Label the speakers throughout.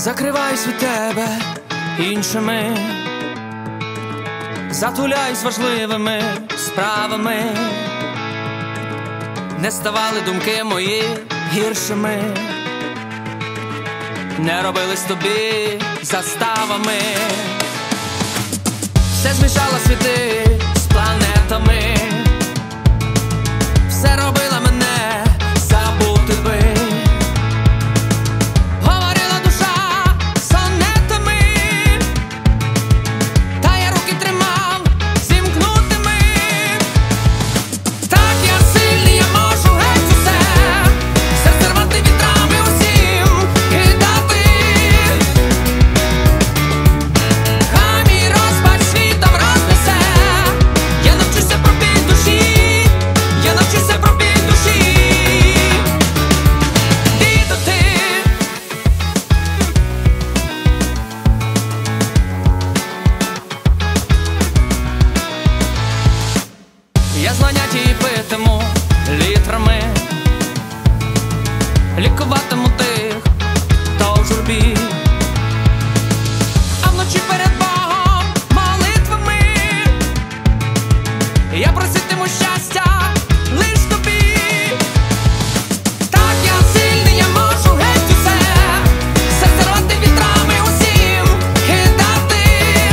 Speaker 1: Закриваюсь від тебе іншими, затуляюсь важливими справами. Не ставали думки мої гіршими, не робились тобі заставами. Все змішало світи з планетами, все робила мене забути би. Говорила душа сонетами, та я руки тримав зімкнутими. Так я сильний, я можу геть усе, серце рвати вітрами усім кидати. Хай мій розпач світом рознесе, я навчуся про біль душі, я навчуся про біль душі. Відати. Я знання ті питиму літрами, лікуватиму тих, хто в журбі. А вночі перед Богом молитвами я проситиму щастя лиш тобі. Так я сильний, я можу геть усе, серце рвати вітрами усім кидати.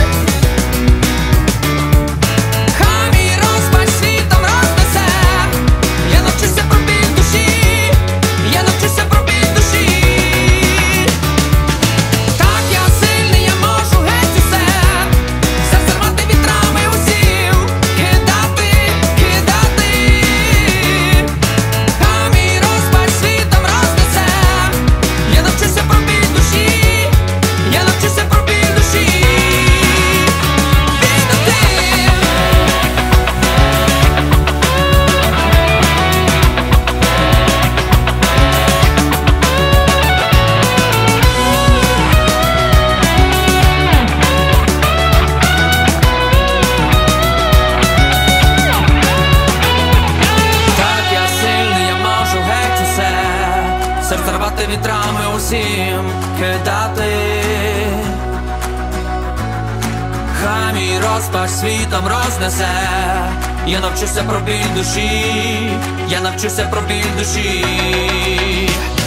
Speaker 1: Хай мій розпач світом рознесе, я навчуся про біль душі, я навчуся про біль душі. Так я сильний, я можу геть усе, серце рвати вітрами усім кидати, кидати. Хай мій розпач світом рознесе, я навчуся про біль душі, я навчуся про біль душі. Відати. Так я сильний, я можу геть усе, серце рвати вітрами усім кидати. Хай мій розпач світом рознесе, я навчуся про біль душі, я навчуся про біль душі.